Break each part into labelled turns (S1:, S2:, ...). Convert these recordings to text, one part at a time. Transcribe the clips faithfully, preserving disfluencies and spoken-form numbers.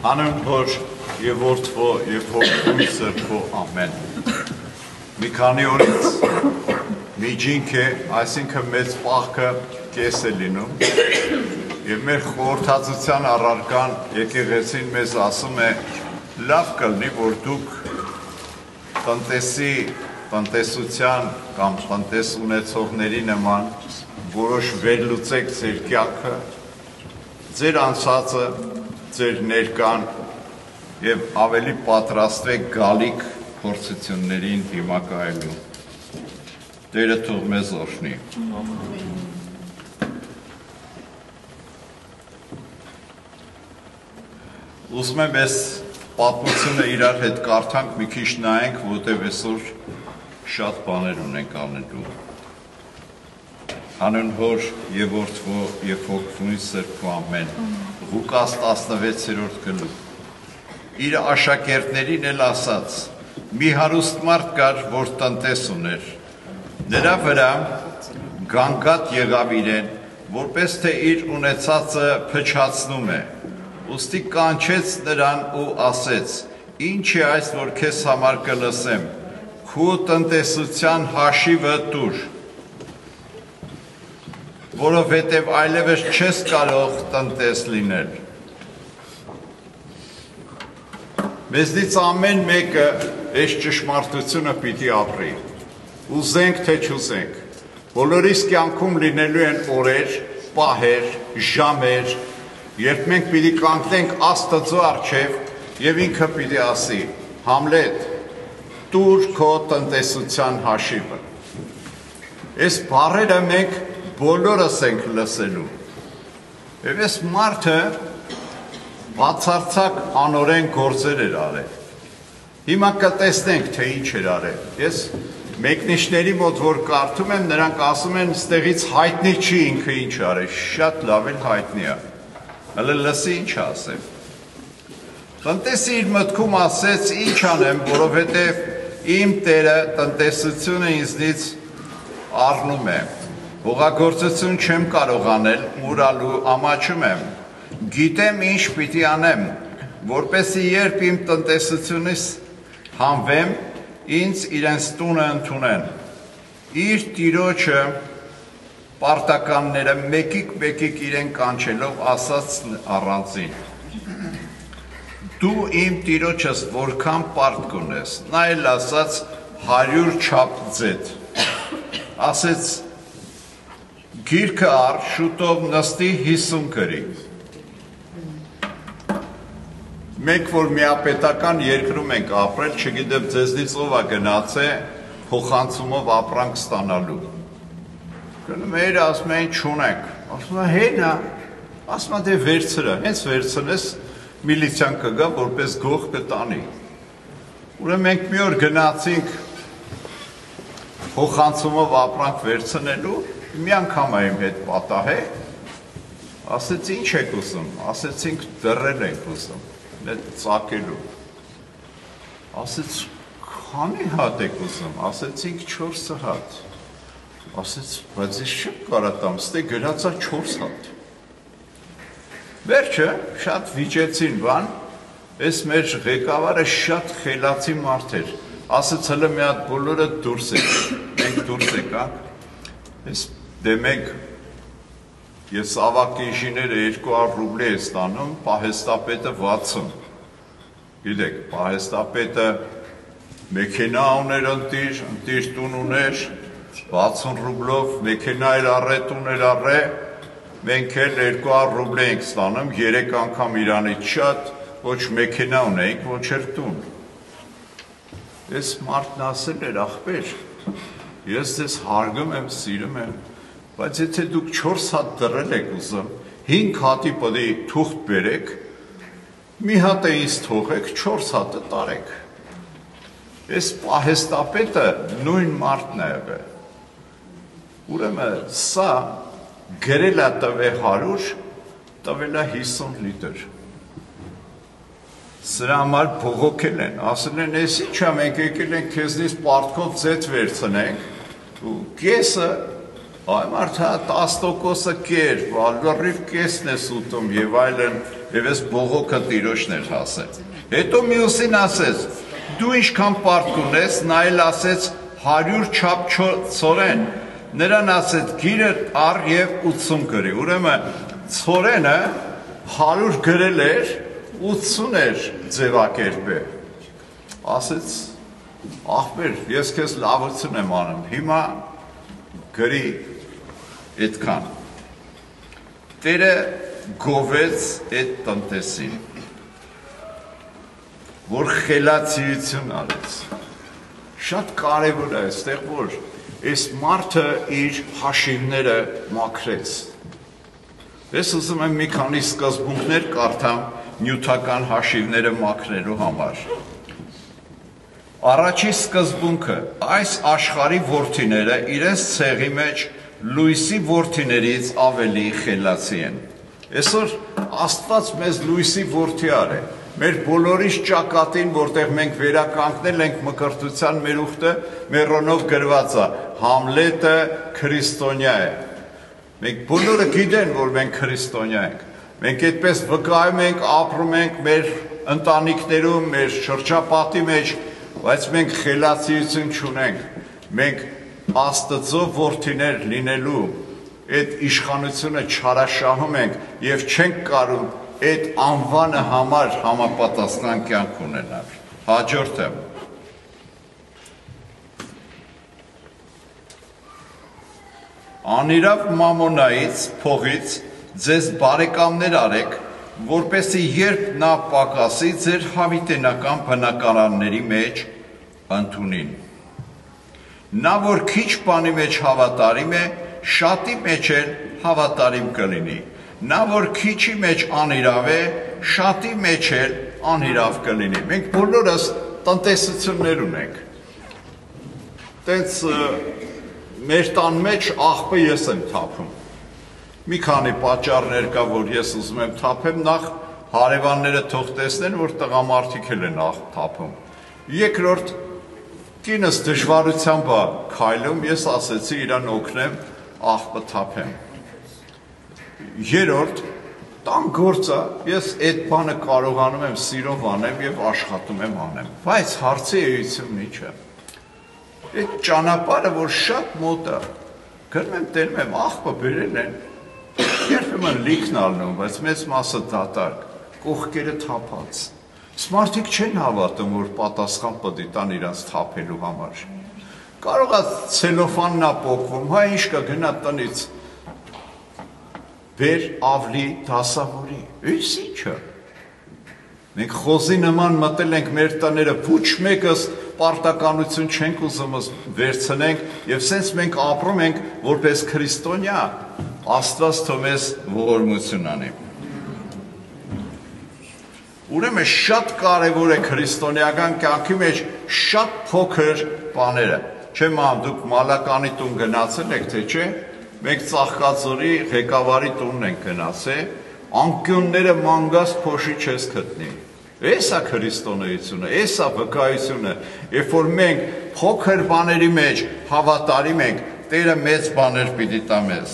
S1: Հանուն Հոր եւ Որդվո եւ Հոգու Սրբո ամեն։ Մի քանի օրից միջինք է, այսինքն մեծ պահքը կես է լինում եւ մեր խորհրդածության առարկան եկեղեցին մեզ ասում է լավ կլինի, որ դուք տնտեսի, տնտեսության կամ տնտես ունեցողների նման որոշ վերլուծեք ձեր կյանքը, ձեր անցածը, ձեր ներկան եւ ավելի պատրաստվեք գալիք փորձություններին դիմակայելու։ Տերը թող մեզ օրհնի։ Ուզում եմ այս պատմությունը իրար հետ կարդանք, մի քիչ նայենք, որտեղ այսօր շատ բաներ ունենք անելու։ Հանուն Հոր եւ Որդվո եւ Հոգու Սրբո ամեն։ Ղուկաս տասնվեցերորդ գլուխ։ Իր աշակերտներին էլ ասաց. մի հարուստ մարդ կար, որ տնտես ուներ։ Նրա վրա գանգատ եղավ իրեն, որպես թե իր ունեցածը փչացնում է։ Ուստի կանչեց նրան ու ասեց. ինչ է այս, որ քեզ համար կլսեմ, քու տնտեսության հաշիվը տուր, որովհետև այլևս չես կարող տնտես լինել։ Մեզնից ամեն մեկը այս ճշմարտությունը պիտի ապրի, ուզենք թե չուզենք, բոլորիս կյանքում լինելու են օրեր, պահեր, ժամեր, երբ մենք պիտի կանգնենք Աստծո առջև եւ ինքը պիտի ասի. Համլետ, տուր քո տնտեսության հաշիվը։ Այս բառերը մենք բոլորս ենք լսելու։ Եվ այս մարդը բացարձակ անօրեն գործեր էր արել։ Հիմա կտեսնենք, թե ինչ էր արել։ Ես մեկնիշների մոտ որ կարդում եմ, նրանք ասում են, ստեղից հայտնի չի ինքը ինչ արել, շատ լավ էլ հայտնի է։ Հələ լսի ինչ ասեմ։ Տնտեսը իր մտքում ասեց, ինչ անեմ, որովհետև իմ Տերը տնտեսությունը ինձնից առնում է։ Հողագործություն չեմ կարող անել, մուրալու ամաչում եմ, գիտեմ ինչ պիտի անեմ, որպեսզի երբ իմ տնտեսությունից հանվեմ, ինձ իրենց տունը ընդունեն։ Իր տիրոջը պարտականները մեկիկ-մեկիկ իրեն կանչելով ասաց առանձին. դու իմ տիրոջս որքան պարտք ունես, նա էլ ասաց հարյուր չափ ձետ, ասեց գիրքը առ, շուտով նստի հիսուն գրի։ Մենք, որ միապետական երկրում ենք ապրել, չգիտեմ ձեզնից ով է գնաց է փոխանցումով ապրանք ստանալու։ Գնում է, ասում են չունենք, ասում է հենա, ասում է դե վերցրը, հենց վերցնես միլիցիան կգա, որպես գող կտանի։ Ուրեմն մենք մի օր գնացինք փոխանցումով ապրանք վերցնելու, մի անգամ իմ հետ պատահե, ասեց ինչ եք ուզում, ասեցինք դրել ենք ուզում, այդ ծակելու, ասեց քանի հատ եք ուզում, ասեցինք չորս հատ, ասեց բայց ես չեմ կարատամ, ստե գրածա չորս հատ, վերջը շատ վիճեցին բան, այս մեր ղեկավարը շատ խելացի մարդ էր, ասեց հələ մի հատ բոլորը դուրս եք, մենք դուրս եկանք, այս դե մենք ես ավակ ինժիները երկու հարյուր ռուբլի է ստանում, պահեստապետը վաթսուն, գիտեք, պահեստապետը մեքենա ուներ ընտիր, ընտիր տուն ուներ, վաթսուն ռուբլով, մեքենա էր առե, տուն էր առե, մենք էլ երկու հարյուր ռուբլի ենք ստանում, երեք անգամ իրանից շատ, ոչ մեքենա ունեինք, ոչ էր տուն։ Ես մարդն ասել էր, ախպեր, ես ձեզ հարգում եմ, սիրում եմ, բայց եթե դուք չորս հատ դրել եք ուզում, հինգ հատի պդի թուղթ բերեք, մի հատ է ինձ թողեք, չորս հատը տարեք։ Ես պահեստապետը նույն մարդն է եղել։ Ուրեմն սա գրել է տվե հարյուր, տվել է հիսուն լիտր։ Սրա համար բողոքել են, ասել են, ես ինչ է, մենք եկել ենք քեզնից պարտքով ձետ վերցնենք, ու կեսը Այ մարդը տասը տոկոսը կեր, լրիվ կեսն ես ուտում եւ այլն, եւ ես բողոքը տիրոջն էր հասել։ Հետո մյուսին ասեց, դու ինչքան պարտք ունես, նա էլ ասեց հարյուր չափ ցորեն։ Նրան ասեց գիրը առ եւ ութսուն գրի։ Ուրեմն ցորենը հարյուր գրել էր, ութսուն էր ձևակերպել։ Ասեց ախպեր, ես քեզ լավություն եմ անում, հիմա գրի այդքան։ Տերը գովեց այդ տնտեսին, որ խելացիություն արեց։ Շատ կարևոր է այստեղ, որ այս մարդը իր հաշիվները մաքրեց։ Ես ուզում եմ մի քանի սկզբունքներ կարդամ նյութական հաշիվները մաքրելու համար։ Առաջի սկզբունքը, այս աշխարհի որդիները իրենց ցեղի մեջ լույսի որդիներից ավելի խելացի են։ Այսօր Աստված մեզ լույսի որդի արել։ Մեր բոլորիս ճակատին, որտեղ մենք վերականգնել ենք մկրտության մեր ուխտը, մերոնով գրված է, Համլետը քրիստոնյա է։ Մենք բոլորը գիտեն, որ մենք քրիստոնյա ենք։ Մենք այդպես վկայում ենք, ապրում ենք մեր ընտանիքներում, մեր շրջապատի մեջ, բայց մենք խելացիություն չունենք։ Մենք Աստծո որդիներ լինելու այդ իշխանությունը չարաշահում ենք եւ չենք կարող այդ անվանը համար համապատասխան կյանք ունենալ։ Հաջորդը Անիրավ մամոնայից, փողից ձեզ բարեկամներ արեք, որպեսզի երբ նա պակասի ձեր հավիտենական բնակարանների մեջ ընդունին։ Նա, որ քիչ բանի մեջ հավատարիմ է, շատի մեջ էլ հավատարիմ կլինի։ Նա, որ քիչի մեջ անիրավ է, շատի մեջ էլ անիրավ կլինի։ Մենք բոլորս տնտեսություններ ունենք։ Տենց մեր տան մեջ աղբը ես եմ թափում։ Մի քանի պատճառներ կա, որ ես ուզում եմ թափեմ, նախ հարևանները թող տեսնեն, որ տղամարդիկ էլ են աղբ թափում։ Երկրորդ Կինս դժվարությամբ է քայլում, ես ասեցի իրան օգնեմ, աղբը թափեմ։ Երրորդ, տան գործը, ես այդ բանը կարողանում եմ սիրով անեմ եւ աշխատում եմ անեմ, բայց հարցի էությունն ինչ է։ Այդ ճանապարհը, որ շատ մոտ է, գնում եմ տենում եմ, աղբը բերել են, երբեմն լիքն ալնում, բայց մեծ մասը դատարկ, կողքերը թափած։ Մարդիկ չեն հավատում, որ պատասխան պետք է տան իրանց թափելու համար։ Կարող է ցելոֆանն ապոկվում, հա ինչ կա գնա տնից։ Բեր ավլի դասավորի։ Ինչ ինչը։ Մենք խոզի նման մտել ենք մեր տները, ոչ մեկս պարտականություն չենք ուզում վերցնենք եւ սենց մենք ապրում ենք որպես քրիստոնյա։ Աստված թող մեզ ողորմություն անի։ Ուրեմն շատ կարևոր է քրիստոնեական կյանքի մեջ շատ փոքր բաները։ Չեմ ամ դուք մալականի տուն գնացել եք, թե չէ։ Մենք Ծաղկաձորի ղեկավարի տունն ենք գնացել, անկյունները մանգաս փոշի չես գտնի։ Էս է քրիստոնեությունը, էս է վկայությունը, երբ որ մենք փոքր բաների մեջ հավատարիմ ենք, Տերը մեծ բաներ պիտի տա մեզ։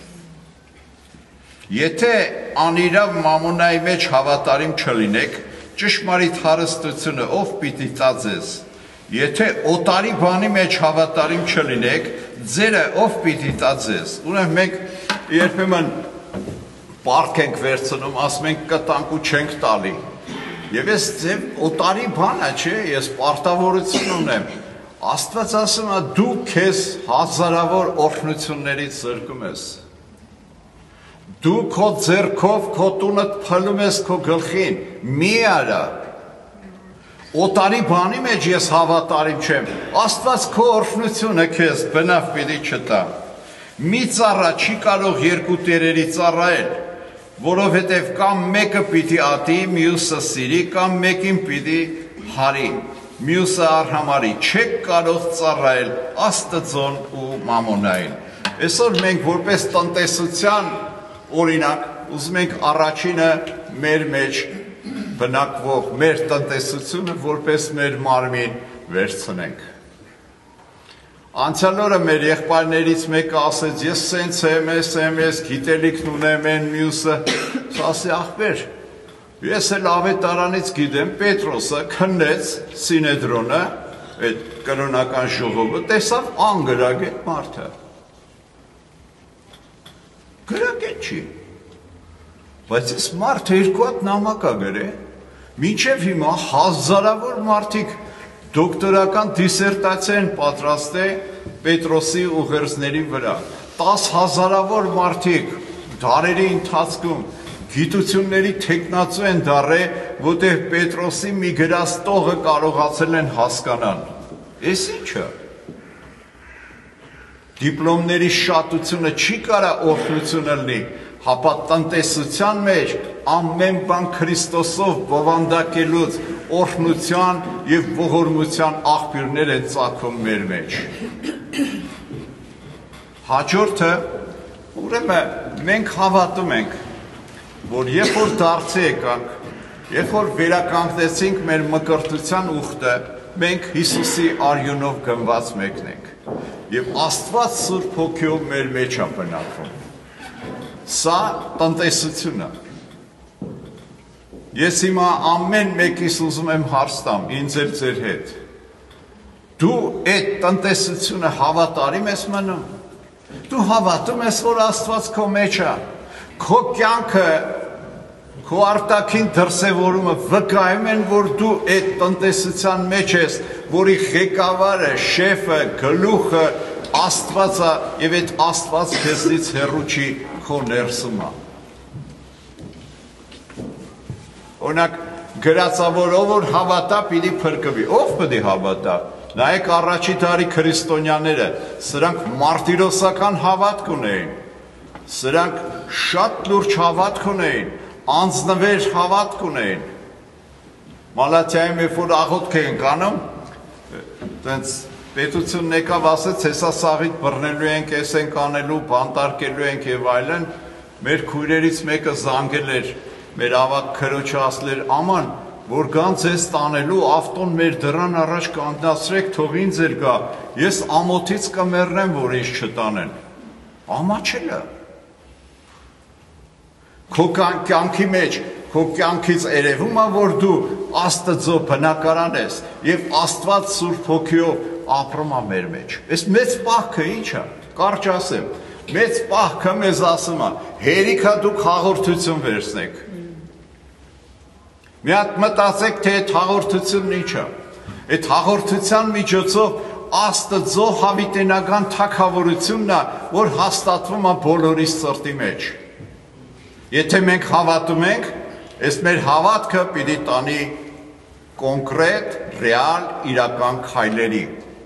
S1: Եթե անիրավ մամոնայի մեջ հավատարիմ չլինեք, ճշմարիտ հարստությունը ով պիտի տա ձեզ։ Եթե օտարի բանի մեջ հավատարիմ չլինեք, ձերը ով պիտի տա ձեզ։ Ուրեմն մենք երբեմն պարտք ենք վերցնում, ասում ենք կտանք ու չենք տալի։ Եվ ես ձեւ օտարի բան է, չէ, ես պարտավորություն ունեմ։ Աստված ասում է դու քեզ հազարավոր օրհնություններից զրկում ես։ Դու քո ձեռքով քո տունը փլում ես քո գլխին, մի արա։ Օտարի բանի մեջ ես հավատարիմ չեմ, Աստված քո օրհնությունը քեզ բնավ պիտի չտա։ Մի ծառա չի կարող երկու տերերի ծառայել, որովհետև կամ մեկը պիտի ատի, մյուսը սիրի, կամ մեկին պիտի հարի, մյուսը արհամարի, չեք կարող ծառայել Աստծուն ու մամոնային։ Այսօր մենք որպես տնտեսության օրինակ, ուզում ենք առաջինը մեր մեջ բնակվող մեր տնտեսությունը որպես մեր մարմին վերցնենք։ Անցյալ օրը մեր եղբայրներից մեկը ասեց, ես սենց եմ, ես եմ, ես գիտելիքն ունեմ են մյուսը, ասի ախպեր, ես էլ ավետարանից գիտեմ, Պետրոսը քննեց Սինեդրոնը, այդ կրոնական ժողովը, տեսավ անգրագետ մարդը։ Գրագետ չի, բայց ես մարդը երկու հատ նամակ ա գրե, մինչև հիմա հազարավոր մարդիկ դոկտորական դիսերտացիա են պատրաստել Պետրոսի ուղերձների վրա, տաս հազարավոր մարդիկ դարերի ընթացքում գիտությունների թեկնածու են դառել, որտեղ Պետրոսի մի գրած տողը կարողացել են հասկանալ։ Էս ինչը։ Դիպլոմների շատությունը չի կարա օրհնությունը լինի, հապա տնտեսության մեջ ամեն բան Քրիստոսով բովանդակելուց օրհնության և ողորմության աղբյուրներ են ծագում մեր մեջ։ Հաջորդը, ուրեմն մենք հավատում ենք, որ երբ որ դարձի եկանք, երբ որ վերականգնեցինք մեր մկրտության ուխտը, մենք Հիսուսի արյունով գնված մեկն ենք, և Աստված Սուրբ Հոգիով մեր մեջ է բնակվում։ Սա տնտեսությունը։ Ես հիմա ամեն մեկիս ուզում եմ հարց տամ, ինձ էլ ձեր հետ։ Դու այդ տնտեսությունը հավատարիմ ես մնում։ Դու հավատում ես, որ Աստված քո մեջ է։ Քո կյանքը, քո արտաքին դրսևորումը վկայում են, որ դու այդ տնտեսության մեջ ես, որի ղեկավարը, շեֆը, գլուխը Աստված է, և այդ Աստված քեզնից հեռու չի, քո ներսում է։ Օրինակ, գրածավոր ով որ հավատա, պիտի փրկվի։ Ով պիտի հավատա։ Նայեք առաջի դարի քրիստոնյաները, սրանք մարտիրոսական հավատք ունեին։ Սրանք շատ լուրջ հավատք ունեին, անձնվեր հավատք ունեին։ Մալաթիայում երբ որ աղոթք են կանում, տենց պետությունն եկավ ասեց, հեսա սաղիթ բռնելու ենք, ես ենք անելու, բանտարկելու ենք և այլն, մեր քույրերից մեկը զանգել էր, մեր ավակ քրոջը ասել էր, աման, որ գան ձեզ տանելու, ավտոն մեր դռան առաջ կանգնացրեք, թող ինձ էլ գա, ես ամոթից կմեռնեմ, որ ինձ չտանեն։ Ամաչելը։ Քո կյանքի մեջ, քո կյանքից երևում է, որ դու Աստծո բնակարան ես, և Աստված Սուրբ Հոգիով ապրում է մեր մեջ։ Այս մեծ պահքը ինչ է, կարճ ասեմ, մեծ պահքը մեզ ասում է, հերիք է դուք հաղորդություն վերցնեք։ Մի հատ մտածեք, թե այդ հաղորդությունն ինչ է։ Այդ հաղորդության միջոցով Աստծո հավիտենական թագավորությունն է, որ հաստատվում է բոլորի սրտի մեջ։ Եթե մենք հավատում ենք, այս մեր հավատքը պիտի տանի կոնկրետ, ռեալ, իրական քայլերի։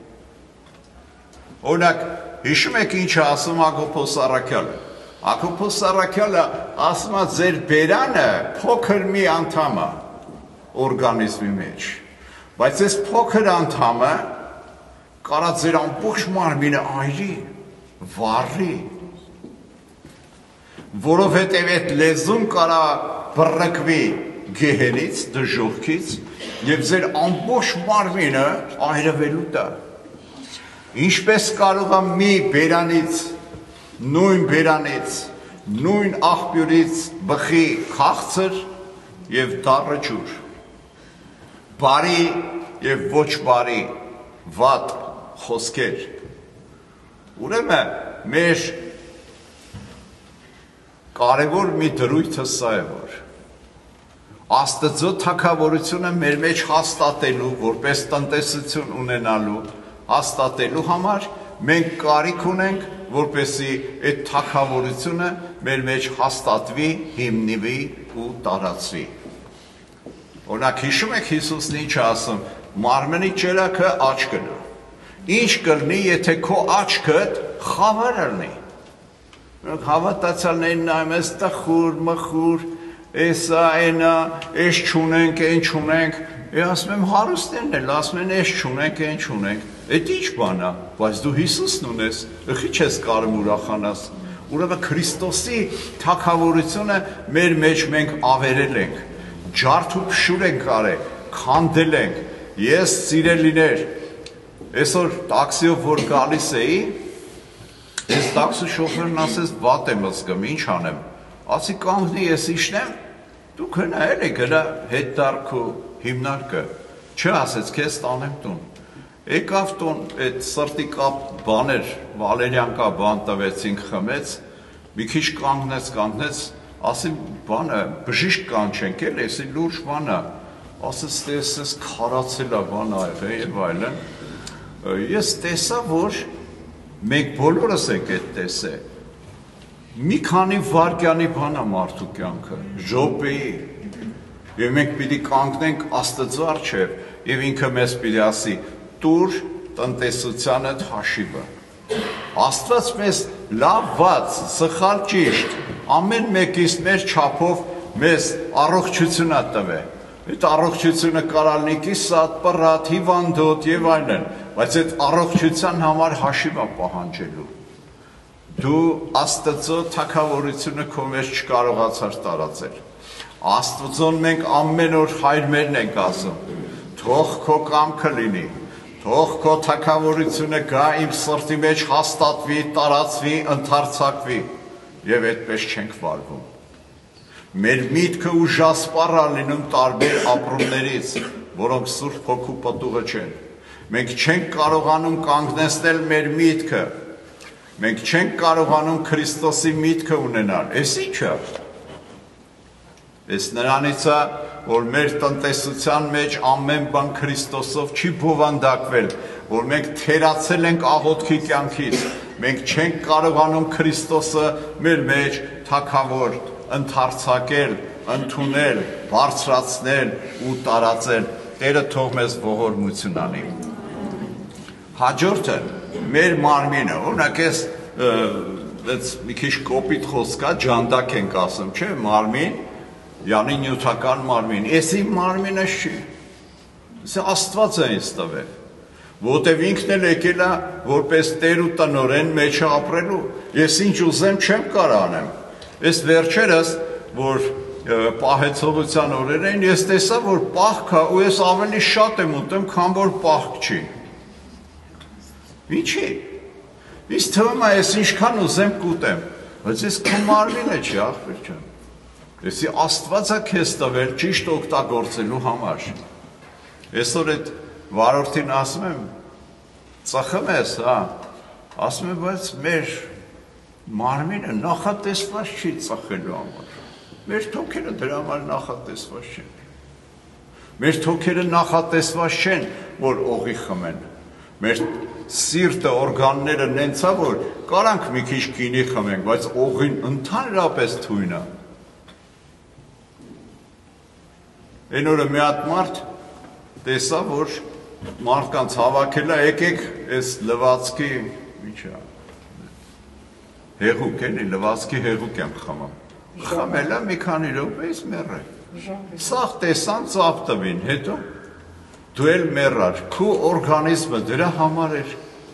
S1: Օրինակ, հիշում եք ինչ է ասում Հակոբոս Առաքյալը։ Հակոբոս Առաքյալը ասում է ձեր բերանը փոքր մի անդամ է օրգանիզմի մեջ, բայց այս փոքր անդամը կարա ձեր ամբողջ մարմինը այրի, վառի, որովհետև այդ լեզուն կարա բռնկվի գեհենից, դժոխքից, և ձեր ամբողջ մարմինը այրվելու տա։ Ինչպես կարող է մի բերանից, նույն բերանից, նույն աղբյուրից բխի քաղցր և դառը ջուր, բարի և ոչ բարի, վատ խոսքեր։ Ուրեմն մեր կարևոր մի դրույթը սա է, որ Աստծո թագավորությունը մեր մեջ հաստատելու, որպես տնտեսություն ունենալու, հաստատելու համար մենք կարիք ունենք, որպեսզի այդ թագավորությունը մեր մեջ հաստատվի, հիմնվի ու տարածվի։ Օրինակ հիշում եք Հիսուսն ինչ է ասում, մարմնի ճրագը աչքն է։ Ինչ կլինի, եթե քո աչքդ խավար լինի։ Հավատացյալներին նայում ես տխուր, մխուր, էսա, այնա, էս չունենք, այն չունենք, ասում եմ հարուստներն էլ, ասում են էս չունենք, այն չունենք, այդ ինչ բան է, բայց դու Հիսուսն ունես, ըխի չես կարում ուրախանաս, ուրեմն Քրիստոսի թագավորությունը մեր մեջ մենք ավերել ենք, ջարդ ու փշուր ենք արել, քանդել ենք, ես սիրելիներ, Այսօր տաքսիով որ գալիս էի, այս տաքսի շոֆերն ասեց վատ եմ զգում, ինչ անեմ։ Ասի կանգնի ես իշնեմ, դու գնա էլի գնա հետ դարքու հիմնարկը։ Չէ, ասեց քեզ տանեմ տուն։ Եկավ տուն, այդ սրտի կապ բաներ, վալերիանկա բան տվեցինք խմեց, մի քիչ կանգնեց, կանգնեց, ասի բանը բժիշկ կանչենք էլ, էսի լուրջ բանը, ասեց տեսես քարացել է բան աղ է եւ այլն։ Ես տեսա, որ մենք բոլորս ենք այդ տեսե, մի քանի վարկյանի բան է մարդու կյանքը, ժոպեի, և մենք պիտի կանգնենք Աստծո առջև, և ինքը մեզ պիտի ասի, տուր տնտեսությանդ հաշիվը։ Աստված մեզ լավ վաց, սխալ ճիշտ, ամեն մեկից մեր չափով մեզ առողջություն է տվե։ Այդ առողջությունը կարալ լինի սատ, պռատ, հիվանդոտ եւ այլն, բայց այդ առողջության համար հաշիվ է պահանջելու։ Դու Աստծո թագավորությունը քո մեջ չկարողացար տարածել։ Աստծուն մենք ամեն օր հայր մերն ենք ասում։ Թող քո կամքը լինի, թող քո թագավորությունը գա իմ սրտի մեջ հաստատվի, տարածվի, ընդարձակվի, եւ այդպես չենք վարվում։ Մեր միտքը ուժասպառ է լինում տարբեր ապրումներից, որոնք Սուրբ Հոգու պտուղը չեն։ Մենք չենք կարողանում կանգնեցնել մեր միտքը։ Մենք չենք կարողանում Քրիստոսի միտքը ունենալ։ Էս ի՞նչ է։ Էս նրանից է, որ մեր տնտեսության մեջ ամեն բան Քրիստոսով չի բովանդակվել, որ մենք թերացել ենք աղոթքի կյանքից։ Մենք չենք կարողանում Քրիստոսը մեր մեջ թագավոր ընդարձակել, ընդունել, բարձրացնել ու տարածել։ Տերը թող մեզ ողորմություն անի։ Հաջորդը մեր մարմինը, օրինակ ես մի քիչ կոպիտ խոսք կա, ջանդակ ենք ասում, չէ՞, մարմին, յանի նյութական մարմին, ես իմ մարմինը չի։ Սա Աստված է ինձ տվել։ Որտև ինքն էլ եկել է որպես Տեր ու տնօրեն մեջը ապրելու։ Ես ինչ ուզեմ չեմ կարող անեմ։ Այս վերջերս, որ պահեցողության օրեր էին, ես տեսա, որ պահք է ու ես ավելի շատ եմ ուտեմ, քան որ պահք չի։ Ինչի։ Ինձ թվում է, ես ինչքան ուզեմ կուտեմ, բայց ես քո մարմինը չի, ախպեր ջան։ Եսի Աստված է քեզ տվել ճիշտ օգտագործելու համար։ Այսօր այդ վարորդին ասում եմ, ծխում ես, հա, ասում եմ, բայց մեր մարմինը նախատեսված չի ծխելու համար։ Մեր թոքերը դրա համար նախատեսված չեն։ Մեր թոքերը նախատեսված չեն, որ օղի խմեն։ Մեր սիրտը, օրգանները նենցա, որ կարանք մի քիչ գինի խմենք, բայց օղին ընդհանրապես թույն է։ Այն օրը մի հատ մարդ տեսա, որ մարդկանց հավաքել է, եկեք այս լվացքի, ինչ է, հեղուկ էլի, լվացքի հեղուկ եմ խմում։ Խմել է մի քանի րոպեից մեռը։ Սաղ տեսան ծափ տվին, հետո դու էլ մեռար, քո օրգանիզմը դրա համար էր։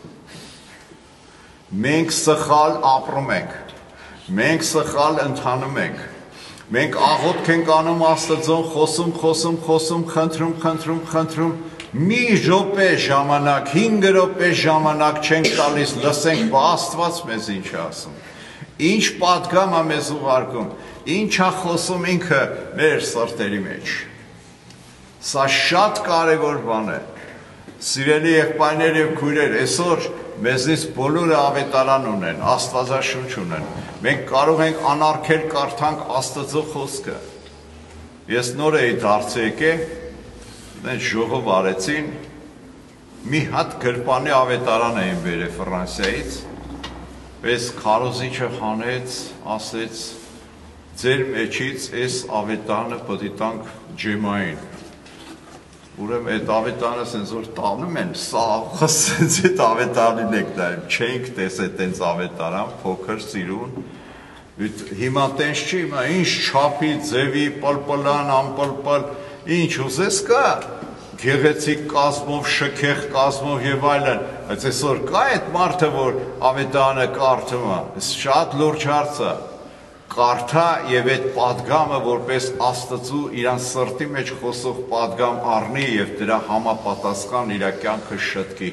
S1: Մենք սխալ ապրում ենք, մենք սխալ ընթանում ենք, մենք աղոթք ենք անում Աստծուն, խոսում, խոսում, խոսում, խնդրում, խնդրում, խնդրում, մի րոպե ժամանակ, հինգ րոպե ժամանակ չենք տալիս, լսենք, բա Աստված մեզ ինչ է ասում, ինչ պատգամ է մեզ ուղարկում, ինչ է խոսում ինքը մեր սրտերի մեջ։ Սա շատ կարևոր բան է։ Սիրելի եղբայրներ եւ քույրեր, այսօր մեզնից բոլորը ավետարան ունեն, Աստվածաշունչ ունեն։ Մենք կարող ենք անարգել կարդանք Աստծո խոսքը։ Ես նոր էի դարձի եկել, այդ ժողով արեցին, մի հատ գրպանի ավետարան էին բերել Ֆրանսիայից, այս քարոզիչը հանեց, ասեց, ձեր մեջից այս ավետարանը պետք է տանք ջեմային։ Ուրեմն այդ ավետարանը սենց որ տանում են, սաղը սենց այդ ավետարանին եք նայում, չենք տեսել տենց ավետարան, փոքր սիրուն, հիմա տենց չի, ինչ չափի, ձևի, պլպլան, անպլպլ, ինչ ուզես կա, գեղեցիկ կազմով, շքեղ կազմով եւ այլն, բայց այսօր կա այդ մարդը, որ ավետարանը կարդում է, շատ լուրջ հարց է, կարդա եւ այդ պատգամը որպես Աստծու իրան սրտի մեջ խոսող պատգամ առնի եւ դրա համապատասխան իր կյանքը շտկի։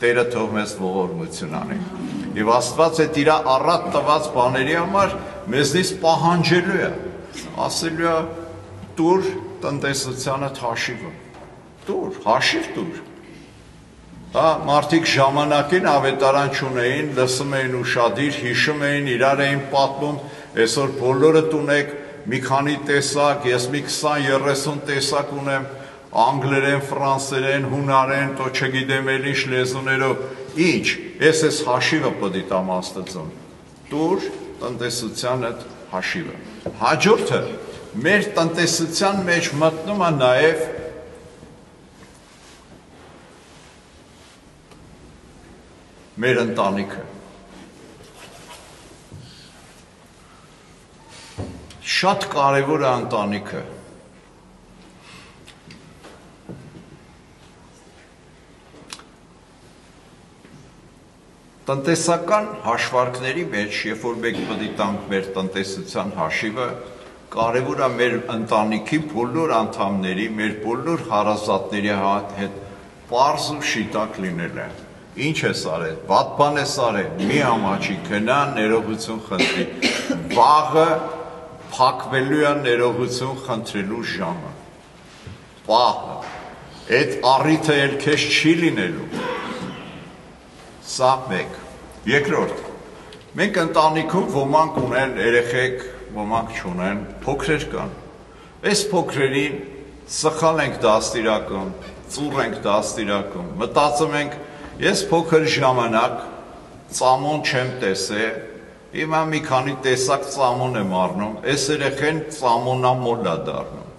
S1: Տերը թող մեզ ողորմություն անի։ Եվ Աստված այդ իր առատ տված բաների համար մեզնից պահանջելու է, ասելու է տուր տնտեսությանդ հաշիվը, տուր, հաշիվ տուր։ Հա, մարդիկ ժամանակին ավետարան չունեին, լսում էին ուշադիր, հիշում էին, իրար էին պատմում, այսօր բոլորը ունեք մի քանի տեսակ, ես մի քսան երեսուն տեսակ ունեմ, անգլերեն, ֆրանսերեն, հունարեն, то չգիտեմ էլ ինչ լեզուներով, ինչ, ես ես հաշիվը պդի տամ Աստծուն, տուր տնտեսությանդ հաշիվը։ Հաջորդը, մեր տնտեսության մեջ մտնում է նաև մեր ընտանիքը։ Շատ կարևոր է ընտանիքը։ Տնտեսական հաշվարկների մեջ, երբ որ մենք պետք է տանք մեր տնտեսության հաշիվը, կարևոր է մեր ընտանիքի բոլոր անդամների, մեր բոլոր հարազատների հետ պարզ ու շիտակ լինելը։ Ինչ է սարել, վատ բան է սարել, մի ամաչի գնա ներողություն խնդրի, վաղը փակվելու է ներողություն խնդրելու ժամը, պահը, այդ առիթը էլ քեզ չի լինելու, սա մեկ, երկրորդ, մենք ընտանիքում ոմանք ունեն երեխեք, ոմանք չունեն, փոքրեր կան, այս փոքրերին սխալ ենք դաստիարակում, ծուռ ենք դաստիարակում, մտածում ենք Ես փոքր ժամանակ ծամոն չեմ տեսել, հիմա մի քանի տեսակ ծամոն եմ առնում, այս երեխեն ծամոնամոլ է դառնում։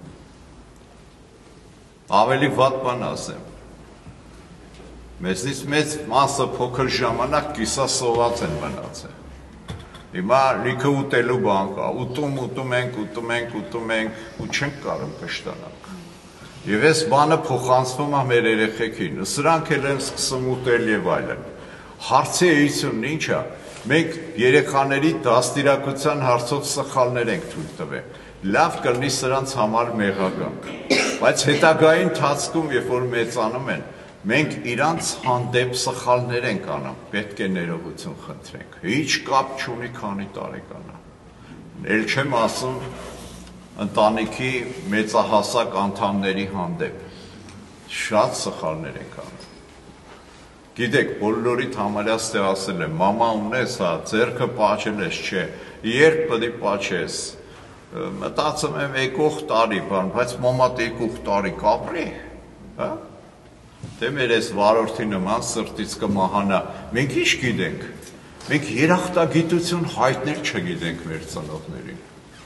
S1: Ավելի վատ բան ասեմ։ Մեզնից մեծ մասը փոքր ժամանակ կիսասոված են մնացել։ Հիմա լիքը ուտելու բան կա, ուտում, ուտում ենք, ուտում ենք, ուտում ենք, ու չենք կարող կշտանալ։ Եվ այս բանը փոխանցվում է մեր երեխեքին, սրանք էլ են սկսում ուտել եւ այլն։ Հարցի էությունն ինչ է։ Մենք երեխաների դաստիարակության հարցով սխալներ ենք թույլ տվել։ Լավ կլինի սրանց համար մեղագանք։ Բայց հետագայի ընթացքում, երբ որ մեծանում են, մենք իրանց հանդեպ սխալներ ենք անում, պետք է ներողություն խնդրենք։ Ինչ կապ չունի քանի տարեկան է։ Էլ չեմ ասում ընտանիքի մեծահասակ անդամների հանդեպ շատ սխալներ ենք անում։ Գիտեք, բոլորիդ համարյա ստե ասել եմ, մամա ունես, հա, ձեռքը պաչել ես, չէ, երբ պետք է պաչես, մտածում եմ եկող տարի, բան, բայց մամատ եկող տարի կապրի, հա, դե մեր ես վարորդի նման սրտից կմահանա, մենք ինչ գիտենք, մենք երախտագիտություն հայտնել չգիտենք մեր ծնողներին։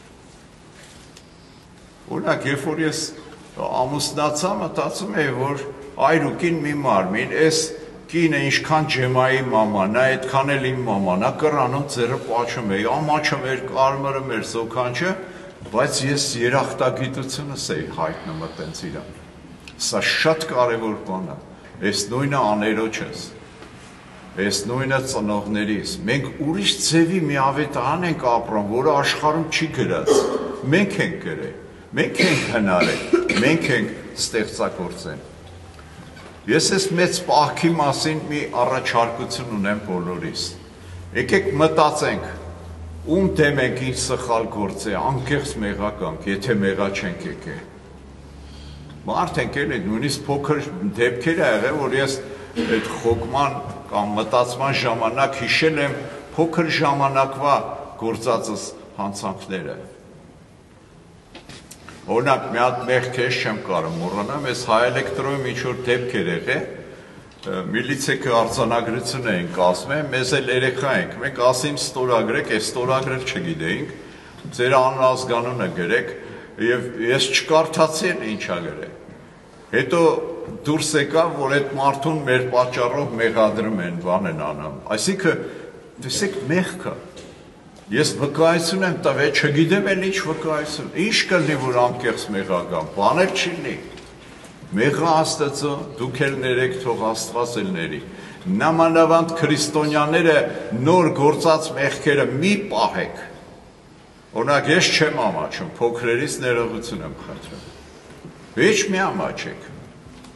S1: Օրինակ, երբ որ ես ամուսնացա, մտածում էի, որ այրուկին մի մարմին, այս կինը ինչքան ջեմայի մաման, այդքան էլ իմ մաման, կռանում ձեռը պաչում էի, ամաչում էր, կարմրում էր, զոքանչը, բայց ես երախտագիտությունս էի հայտնում այտենց իրան։ Սա շատ կարևոր բան է, այս նույնը աներոջս, այս նույնը ծնողներիս, մենք ուրիշ ձևի մի ավետարան ենք ապրում, որը աշխարհում չի գրած, մենք ենք գրել, մենք ենք հնարել, մենք ենք ստեղծագործել։ Ես ես մեծ պահքի մասին մի առաջարկություն ունեմ բոլորիս։ Եկեք մտածենք, ում դեմ ենք ինչ սխալ գործ է, անկեղծ մեղականք, եթե մեղա չենք եկել։ Մարդ ենք էլ նույնիսկ փոքր դեպքեր ա եղել, որ ես այդ խոկման կամ մտածման ժամանակ հիշել եմ փոքր ժամանակվա գործածս հանցանքները։ Օրինակ, մի հատ մեղք ես չեմ կարող մոռանամ, այս Հայ Էլեկտրոյում ինչ-որ դեպք էր եղել, միլիցեքը արձանագրություն էին կազմել, մեզ էլ երեխա ենք, մենք ասին ստորագրեք, այս ստորագրել չգիտեինք, ձեր անազգանունը գրեք, եւ ես չկարդացի ինչ ա գրել։ Հետո դուրս եկավ, որ այդ մարդուն մեր պատճառով մեղադրում են, բան են անում։ Այսինքն, տեսեք, մեղքը Ես վկայություն եմ տվել, չգիտեմ էլ ինչ վկայություն, ինչ կլինի, որ անկեղծ մեղական, բան էլ չի լինի։ Մեղա Աստծո, դուք էլ ներեք, թող Աստված էլ ների։ Նամանավանդ քրիստոնյաները նոր գործած մեղքերը մի պահեք։ Օրինակ ես չեմ ամաչում, փոքրերից ներողություն եմ խնդրում։ Ոչ մի ամաչեք։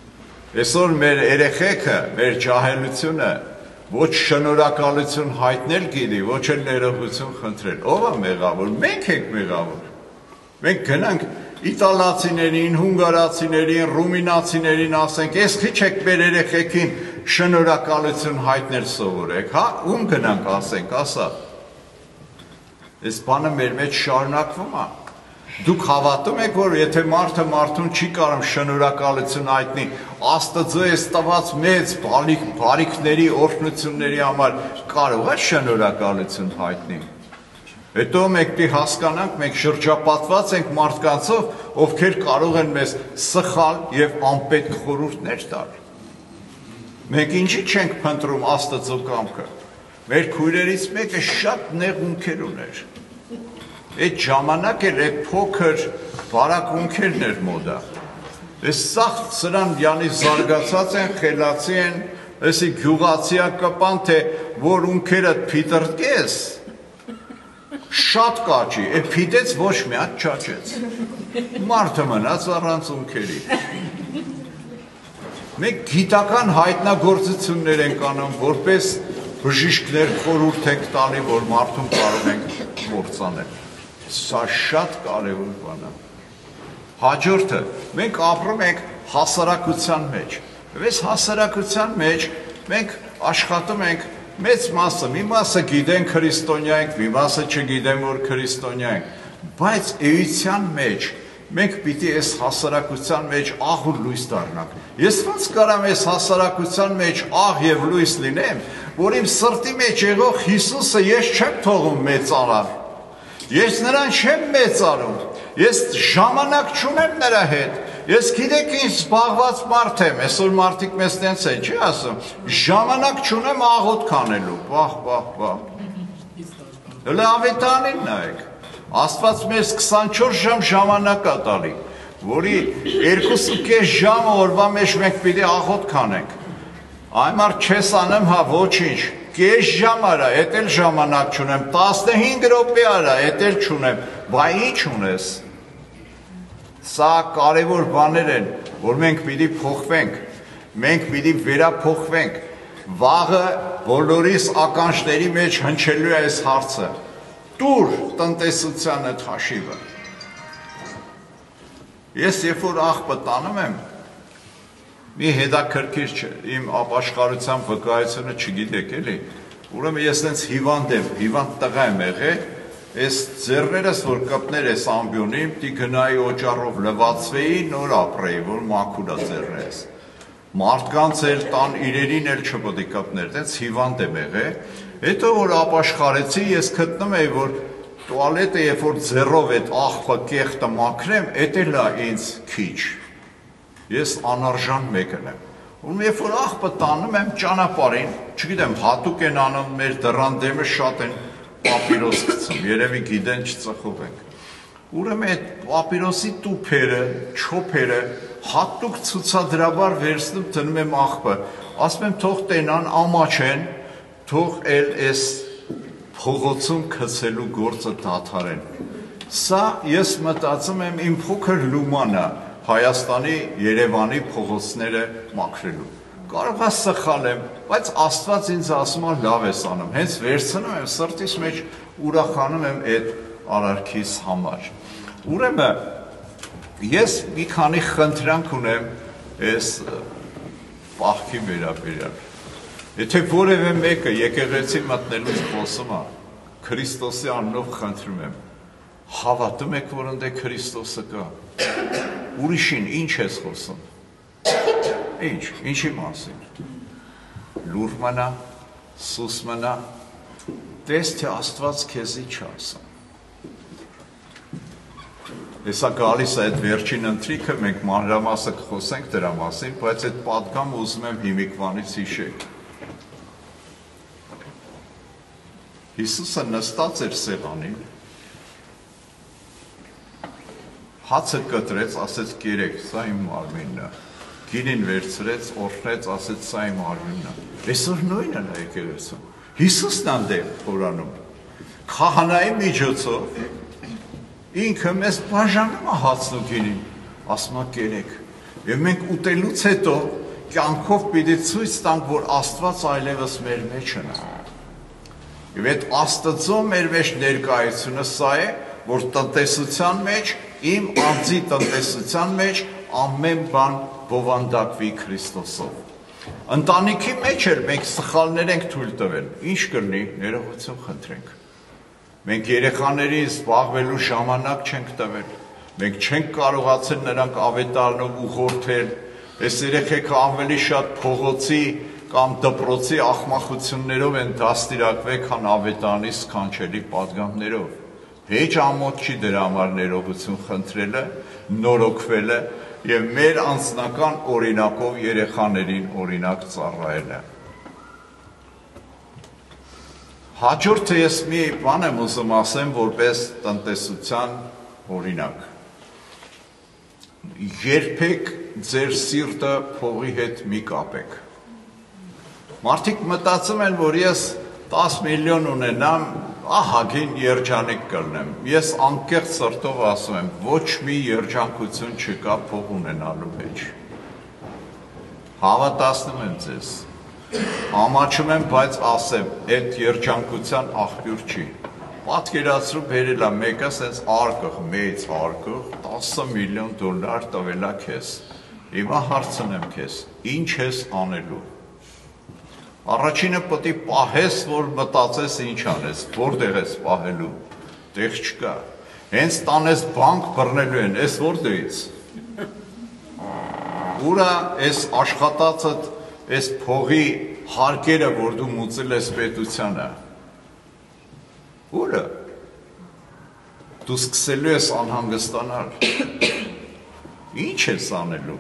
S1: Այսօր մեր երեխեքը, մեր ջահելությունը ոչ շնորհակալություն հայտնել գիտի, ոչ էլ ներողություն խնդրել։ Ո՞վ է մեղավոր։ Մենք ենք մեղավոր։ Մենք գնանք իտալացիներին, հունգարացիներին, ռումինացիներին ասենք, «Ես քիչ եք մեր երեխեքին շնորհակալություն հայտնել սովորեք», հա, ում գնանք ասենք, ասա։ Այս բանը մեր մեջ շարունակվում է։ Դուք հավատում եք, որ եթե մարդը մարդուն չի կարող շնորհակալություն հայտնի, Աստծո այս տված մեծ բարիքների, օրհնությունների համար կարող է շնորհակալություն հայտնի։ Հետո մենք պիտի հասկանանք, մենք շրջապատված ենք մարդկանցով, ովքեր կարող են մեզ սխալ եւ անպետք խորհուրդներ տալ։ Մենք ինչի չենք փնտրում Աստծո կամքը։ Մեր քույրերից մեկը շատ նեղ ունքեր ուներ։ Այդ ժամանակ էլ այդ փոքր բարակ ունքերն էր մոդա։ Այս սաղ սրան յանի զարգացած են, խելացի են, այսի գյուղացիա կպան, թե որ ունքերը փիտրկես, շատ կաճի, է փիտեց ոչ մի հատ չաճեց։ Մարդը մնաց առանց ունքերի։ Մենք գիտական հայտնագործություններ ենք անում, որպես բժիշկներ խորհուրդ ենք տալի, որ մարդուն կարող ենք կործանել։ Սա շատ կարևոր բան է։ Հաջորդը, մենք ապրում ենք հասարակության մեջ։ Այս հասարակության մեջ մենք աշխատում ենք մեծ մասը, մի մասը գիտեն քրիստոնյա ենք, մի մասը չգիտեն, որ քրիստոնյա ենք, բայց էության մեջ մենք պիտի այս հասարակության մեջ աղ ու լույս դառնանք։ Ես ոնց կարամ այս հասարակության մեջ աղ եւ լույս լինեմ, որ իմ սրտի մեջ եղող Հիսուսը ես չեմ թողում մեծանալ։ Ես նրան չեմ մեծարում, ես ժամանակ չունեմ նրա հետ, ես գիտեք ինչ զբաղված մարդ եմ, այսօր մարդիկ մեզ տենց են, չի ասում, ժամանակ չունեմ աղոտ կանելու, բահ, բահ, բահ։ Հələ ավետանին նայեք, Աստված մեզ քսանչորս ժամ ժամանակ է տալի, որի երկուսուկես ժամը օրվա մեջ մենք պիտի աղոտ կանենք։ Այմար չես անեմ, հա, ոչինչ, կես ժամ արա, էդ էլ ժամանակ չունեմ, տասնհինգ րոպե արա, էդ էլ չունեմ, բա ինչ ունես։ Սա կարևոր բաներ են, որ մենք պիտի փոխվենք, մենք պիտի վերափոխվենք, վաղը բոլորիս ականջների մեջ հնչելու է այս հարցը, տուր տնտեսությանը թաշիվը։ Ես երբ որ աղբը տանում եմ, մի հետաքրքիր չէ, իմ ապաշխարության վկայությունը չգիտեք էլի, ուրեմն ես դենց հիվանդ եմ, հիվանդ տղա եմ եղել, այս ձեռներս որ կպներ այս ամբյոնին, պիտի գնայի օճառով լվացվեի, նոր ապրեի, որ մաքուր է ձեռներս։ Մարդկանց էլ տան իրերին էլ չպետք է կպներ, դենց հիվանդ եմ եղել, հետո որ ապաշխարեցի, ես գտնում էի, որ տուալետը երբ որ ձեռով այդ աղբը կեղտը մաքրեմ, էդ էլ է ինձ քիչ։ Ես անարժան մեկն եմ։ Ուրեմն երբ որ աղբը տանում եմ ճանապարհին, չգիտեմ, հատուկ են անում, մեր դռան դեմը շատ են պապիրոս գցում, երևի գիտեն չծխով ենք։ Ուրեմն այդ պապիրոսի տուփերը, չոփերը հատուկ ցուցադրաբար վերցնում դնում եմ աղբը, ասում եմ թող տենան ամաչեն, թող էլ այս փողոցում գցելու գործը դադարեն։ Սա ես մտածում եմ իմ փոքր լումանը Հայաստանի, Երևանի փողոցները մաքրելու։ Կարող է սխալ եմ, բայց Աստված ինձ ասում է լավ ես անում, հենց վերցնում եմ սրտիս մեջ ուրախանում եմ այդ արարքիս համար։ Ուրեմն ես մի քանի խնդրանք ունեմ այս պահքի վերաբերյալ։ Եթե որևէ մեկը եկեղեցի մտնելուց խոսում է, Քրիստոսի անունով խնդրում եմ, հավատում եք, որ ընդ Քրիստոսը կա։ Ուրիշին ինչ ես խոսում։ Ինչ, ինչի մասին։ Լուր մնա, սուս մնա, տես թե Աստված քեզի չասում։ Հեսա գալիս է այդ վերջին ընթրիքը, մենք մանրամասը կխոսենք դրա մասին, բայց այդ պատգամ ուզում եմ հիմիկվանից հիշեք։ Հիսուսը նստած էր սեղանին, հացը կտրեց, ասեց կերեք, սա իմ մարմինն է, գինին վերցրեց, օրհնեց, ասեց սա իմ մարմինն է։ Այսօր նույնն է եկեղեցում։ Հիսուսն է դեր Խորանում։ Քահանայի միջոցով ինքը մեզ բաժանում է հացն ու գինին, ասում է կերեք։ Եվ մենք ուտելուց հետո կյանքով պիտի ցույց տանք, որ Աստված այլևս մեր մեջ է։ Եվ այդ Աստծո մեր մեջ ներկայությունը սա է, որ տնտեսության մեջ, իմ անձի տնտեսության մեջ ամեն բան բովանդակվի Քրիստոսով։ Ընտանիքի մեջ էլ մենք սխալներ ենք թույլ տվել, ինչ կլինի, ներողություն խնդրենք։ Մենք երեխաներին զբաղվելու ժամանակ չենք տվել, մենք չենք կարողացել նրանք ավետարանով ուղղորդել, այս երեխեքը ավելի շատ փողոցի կամ դպրոցի աղմախություններով են դաստիարակվել, քան ավետարանի սքանչելի պատգամներով։ Հեչ ամոթ չի դրա համար ներողություն խնդրելը, նորոգվելը եւ մեր անձնական օրինակով երեխաներին օրինակ ծառայելը։ Հաջորդը ես մի բան եմ ուզում ասեմ որպես տնտեսության օրինակ։ Երբեք ձեր սիրտը փողի հետ մի կապեք։ Մարդիկ մտածում են, որ ես տասը միլիոն ունենամ, ահագին երջանիկ կլնեմ։ Ես անկեղծ սրտով ասում եմ, ոչ մի երջանկություն չկա փող ունենալու մեջ։ Հավատացնում եմ ձեզ։ Ամաչում եմ, բայց ասեմ, այդ երջանկության աղբյուր չի։ Պատկերացրու բերելա մեկը սենց արկղ, մեծ արկղ, տասը միլիոն դոլար տվելա քեզ։ Հիմա հարցնեմ քեզ, ինչ ես անելու։ Առաջինը պետք է պահես, որ մտածես ինչ անես, որտեղ ես պահելու, տեղ չկա։ Հենց տանես բանկ բռնելու են, ես որտեղից։ Ուրա այս աշխատածդ, այս փողի հարկերը, որ դու մուծել ես պետությանը։ Ուրը դու սկսելու ես անհանգստանալ։ Ինչ ես անելու։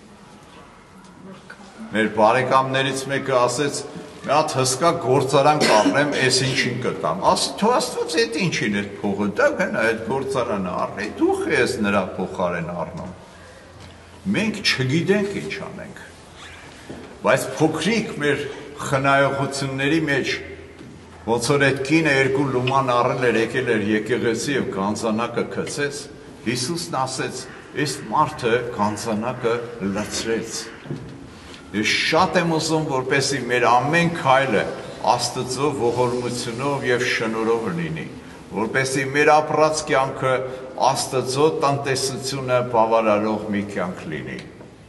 S1: Մեր բարեկամներից մեկը ասեց, մի հատ հսկա գործարան կառնեմ, այս ինչին կտամ։ Ասի, թող Աստված այդ ինչին է փողը, դա գնա այդ գործարանը առնի, դու ես նրա փոխարեն առնում։ Մենք չգիտենք ինչ անենք։ Բայց փոքրիկ մեր խնայողությունների մեջ ոնց որ այդ կինը երկու լուման առել էր, եկել էր եկեղեցի եւ գանձանակը գցեց, Հիսուսն ասեց, այս մարդը գանձանակը լցրեց։ Ես շատ եմ ուզում, որպեսզի մեր ամեն քայլը Աստծո ողորմությունով եւ շնորհով լինի, որպեսզի մեր ապրած կյանքը Աստծո տնտեսությունը բավարարող մի կյանք լինի։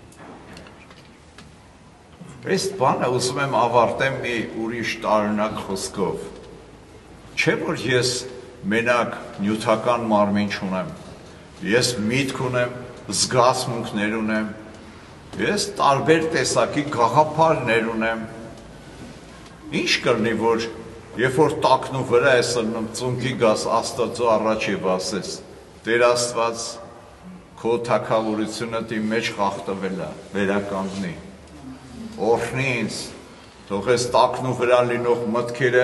S1: Այս բանը ուզում եմ ավարտեմ մի ուրիշ տարօրինակ խոսքով։ Չէ՞ որ ես մենակ նյութական մարմին չունեմ, ես միտք ունեմ, զգացմունքներ ունեմ, ես տարբեր տեսակի գաղափարներ ունեմ։ Ինչ կլինի, որ երբ որ տակնու վրա ես ելնում, ծունկի գաս Աստծո առաջ եւ ասես. Տեր Աստված, քո թագավորությունը իմ մեջ խախտվել է, վերականգնի։ Օրհնի ինձ, թող ես տակնու վրա լինող մտքերը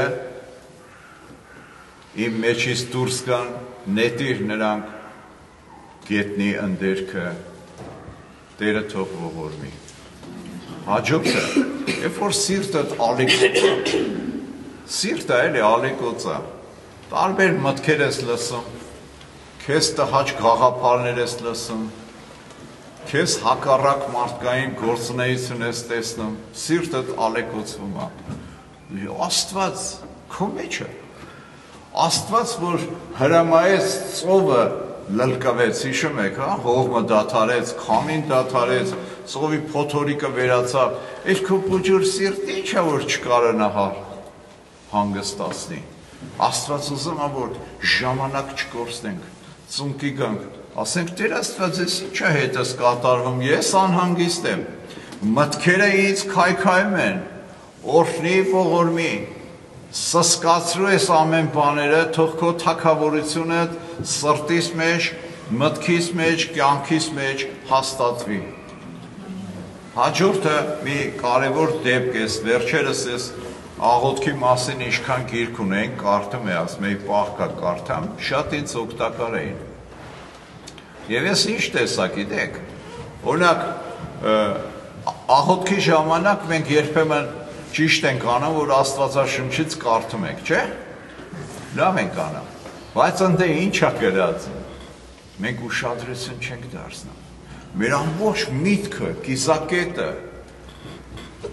S1: իմ մեջից դուրս գան, նետիր նրանք, գետնի ընդերքը, Տերը թող ողորմի։ Հաջորդը, երբ որ սիրտդ ալիքոծա, սիրտը էլի ալիքոծա, տարբեր մտքեր ես լսում, քեզ տհաճ գաղափարներ ես լսում, քեզ հակառակ մարդկային գործունեություն ես տեսնում, սիրտդ ալիքոծվում է։ Աստված քո մեջ է։ Աստված, որ հրամայեց ծովը լլկվեց, հիշում եք, հա, հողմը դադարեց, քամին դադարեց, ծովի փոթորիկը վերացավ, այս քո փոջոր սիրտը ի՞նչ է, որ չկարողանա հանգստացնի։ Աստված ուզում է, որ ժամանակ չկորցնենք, ծունկի գանք, ասենք, Տեր Աստված, ես ի՞նչ է հետս կատարվում, ես անհանգիստ եմ, մտքերը ինձ քայքայում են, օրհնի, ողորմի, սսկացրու ես ամեն բաները, թող քո թագավորությունը սրտիս մեջ, մտքիս մեջ, կյանքիս մեջ հաստատվի։ Հաջորդը մի կարևոր դեպք է, վերջերս ես աղոթքի մասին ինչքան գիրք ունենք, կարդում է, ասում էի պահկա կարդամ, շատ ինձ օգտակար էին։ Եվ ես ինչ տեսա, գիտեք, օրինակ աղոթքի ժամանակ մենք երբեմն ճիշտ ենք անում, որ Աստվածաշնչից կարդում ենք, չէ՞։ Լավ ենք անում, բայց ընդ ինչ է գրած, մենք ուշադրություն չենք դարձնում։ Մեր ամբողջ միտքը, կիզակետը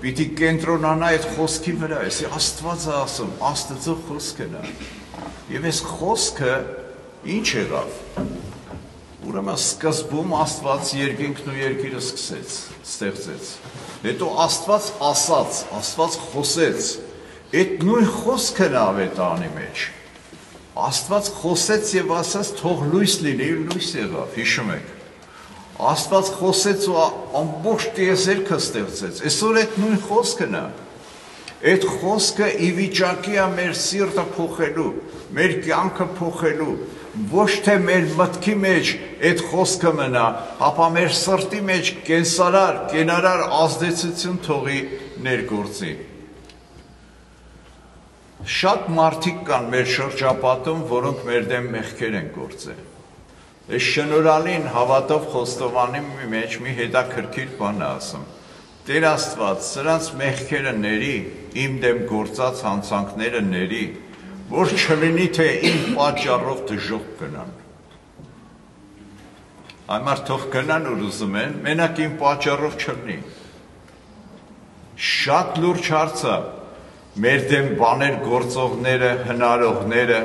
S1: պիտի կենտրոնանա այդ խոսքի վրա, էսի Աստվածը ասում, Աստծո խոսքն է։ Եվ այս խոսքը ինչ եղավ։ Ուրեմն սկզբում Աստված երկինքն ու երկիրը սկսեց, ստեղծեց։ Հետո Աստված ասաց, Աստված խոսեց։ Այդ նույն խոսքն է ավետարանի մեջ։ Աստված խոսեց եւ ասաց թող լույս լինի, լույս եղավ, հիշում եք։ Աստված խոսեց ու ամբողջ տիեզերքը ստեղծեց։ Այսօր այդ նույն խոսքն է։ Այդ խոսքը ի վիճակի է մեր սիրտը փոխելու, մեր կյանքը փոխելու, ոչ թե մեր մտքի մեջ այդ խոսքը մնա, ապա մեր սրտի մեջ կենսարար, կենարար ազդեցություն թողի ներգործի։ Շատ մարդիկ կան մեր շրջապատում, որոնք մեր դեմ մեղքեր են գործել։ Այս շնորհալին հավատով խոստովանի մեջ մի հետաքրքիր բան է ասում։ Տեր Աստված սրանց մեղքերը ների, իմ դեմ գործած հանցանքները ների, որ չլինի թե իմ պատճառով դժոխք գնան։ Այմար թող գնան ուր ուզում են, մենակ իմ պատճառով չլինի։ Շատ լուրջ հարց է։ Մեր դեմ բաներ գործողները, հնարողները,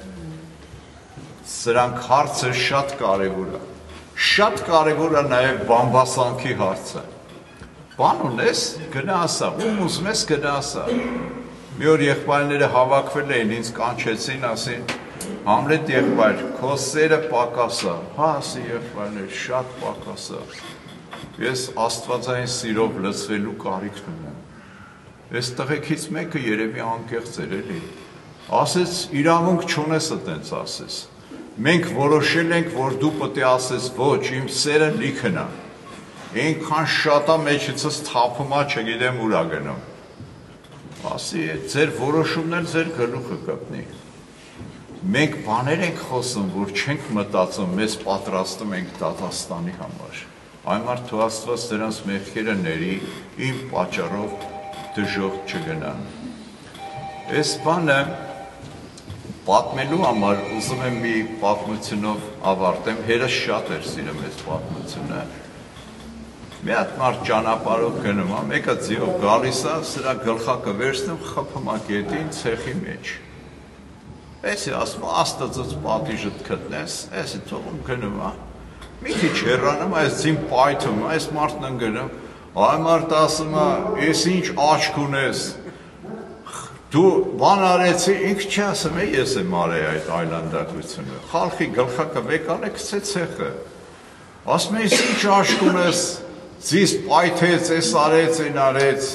S1: սրանք հարցը շատ կարևոր է։ Շատ կարևոր է նաև բամբասանքի հարցը։ Բան ունես, գնա ասա, ում ուզում ես գնա ասա։ Մի օր եղբայրները հավաքվել էին, ինձ կանչեցին, ասին, Համլետ եղբայր, քո սերը պակաս է։ Հա, ասի եղբայրներ, շատ պակաս է։ Ես աստվածային սիրով լցվելու կարիք ունեմ։ Այս տղեկից մեկը երևի անկեղծ էր էլի։ Ասեց իրավունք չունես այդպես ասես։ Մենք որոշել ենք, որ դու պետք է ասես ոչ, իմ սերը լիքն է։ Այնքան շատ է մեջիցս թափում է, չգիտեմ ուր է գնում։ Ասի, ձեր որոշումն էլ ձեր գլուխը կպնի։ Մենք բաներ ենք խոսում, որ չենք մտածում, մեզ պատրաստում ենք դատաստանի համար։ Այմար թող Աստված դրանց մեղքերը ների, իմ պատճառով դժոխք չգնան։ Այս բանը պատմելու համար ուզում եմ մի պատմությունով ավարտեմ, հերս շատ էր սիրում այս պատմությունը։ Մի հատ մարդ ճանապարհով գնում է, մեկը ձիով գալիս է, սրա գլխակը վերցնում, խփում է գետին ցեխի մեջ։ Էսի ասում Աստծոց պատիժը գտնես, էսի թողում գնում է։ Մի քիչ հեռանում, այս ձին պայթում, այս մարդն ընկնում։ Այ մարդ ասում է, ես ինչ աչք ունես, դու բան արեցի, ինքը չի ասում է, ես եմ արել այդ այլանդակությունը, խալխի գլխակը վեկան է կցե ցեխը, ասում է, ես ինչ աչք ունես, ձիս պայթեց, ես արեց, են արեց,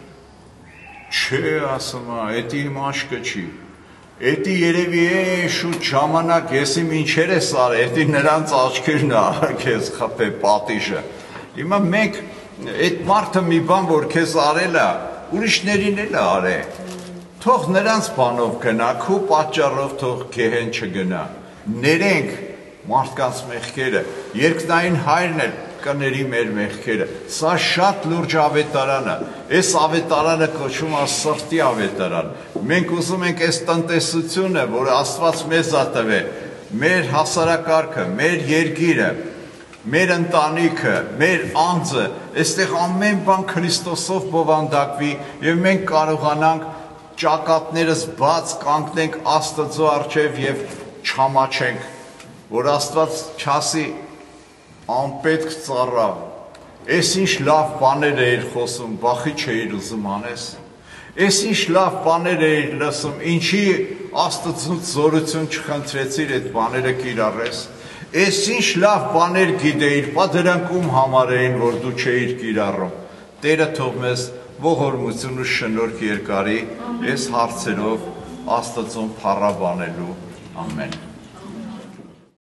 S1: չէ ասում է, էդի իմ աչքը չի, էդի երևի է շուտ ժամանակ, ես իմ ինչեր ես արել, էդի նրանց աչքերն է, կեզ խպե պատիժը, հիմա մենք Այդ մարդը մի բան, որ քեզ արել է, ուրիշներին էլ է արել, թող նրանց բանով գնա, քո պատճառով թող գեհեն չգնա, ներենք մարդկանց մեղքերը, երկնային հայրն էլ կների մեր մեղքերը, սա շատ լուրջ ավետարան է, այս ավետարանը կոչվում է սրտի ավետարան, մենք ուզում ենք այս տնտեսությունը, որ Աստված մեզ ա տվել, մեր հասարակարգը, մեր երկիրը, մեր ընտանիքը, մեր անձը, այստեղ ամեն բան Քրիստոսով բովանդակվի եւ մենք կարողանանք ճակատներս բաց կանգնենք Աստծո առջև եւ չամաչենք, որ Աստված չասի անպետք ծառա, այս ինչ լավ բաներ էիր խոսում, բախի չէիր ուզում անես, այս ինչ լավ բաներ էիր լսում, ինչի Աստծուց զորություն չխնդրեցիր այդ բաները կիրառես, Ես ինչ լավ բաներ գիտեիր, բա դրանք ում համար էին, որ դու չէիր կիրառում։ Տերը թող մեզ ողորմություն ու շնորհք երկարի, այս հարցերով Աստծուն փառաբանելու։ Ամեն։